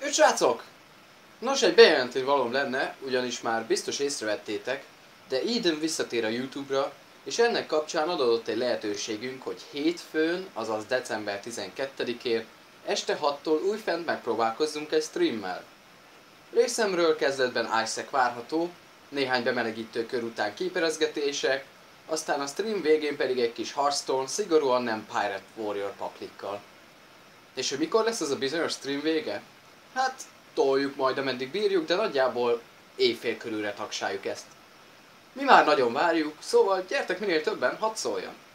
Srácok! Nos, egy bejelenteni valóm lenne, ugyanis már biztos észrevettétek, de Eden visszatér a YouTube-ra, és ennek kapcsán adódott egy lehetőségünk, hogy hétfőn, azaz december 12-én este 6-tól újfent megpróbálkozzunk egy streammel. Részemről kezdetben Isaac várható, néhány bemelegítő kör után képerezgetések, aztán a stream végén pedig egy kis Hearthstone, szigorúan nem Pirate Warrior paklikkal. És hogy mikor lesz az a bizonyos stream vége? Hát, toljuk majd ameddig bírjuk, de nagyjából éjfél körülre tagsáljuk ezt. Mi már nagyon várjuk, szóval gyertek minél többen, hadd szóljon!